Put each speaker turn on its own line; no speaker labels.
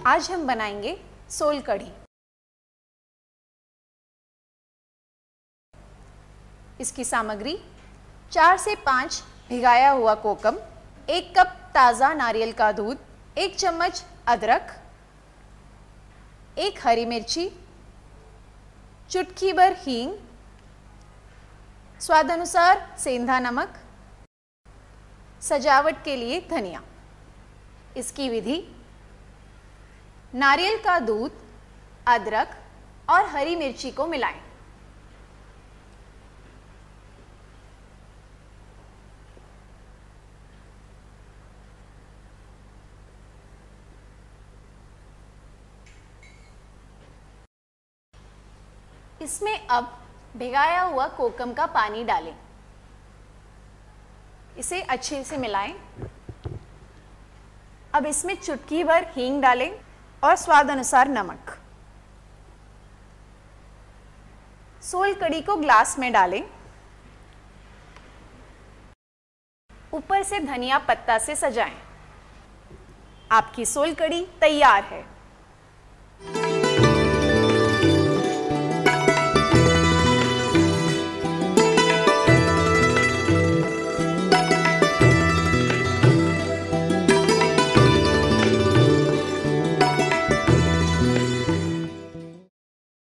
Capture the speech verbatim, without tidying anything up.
आज हम बनाएंगे सोल कढ़ी। इसकी सामग्री चार से पाँच भिगाया हुआ कोकम, एक कप ताज़ा नारियल का दूध, एक चम्मच अदरक, एक हरी मिर्ची, चुटकी भर हींग, स्वादानुसार सेंधा नमक, सजावट के लिए धनिया। इसकी विधि: नारियल का दूध, अदरक और हरी मिर्ची को मिलाएं। इसमें अब भिगाया हुआ कोकम का पानी डालें। इसे अच्छे से मिलाएं। अब इसमें चुटकी भर हींग डालें और स्वाद अनुसार नमक। सोल कढ़ी को ग्लास में डालें। ऊपर से धनिया पत्ता से सजाएं। आपकी सोल कढ़ी तैयार है।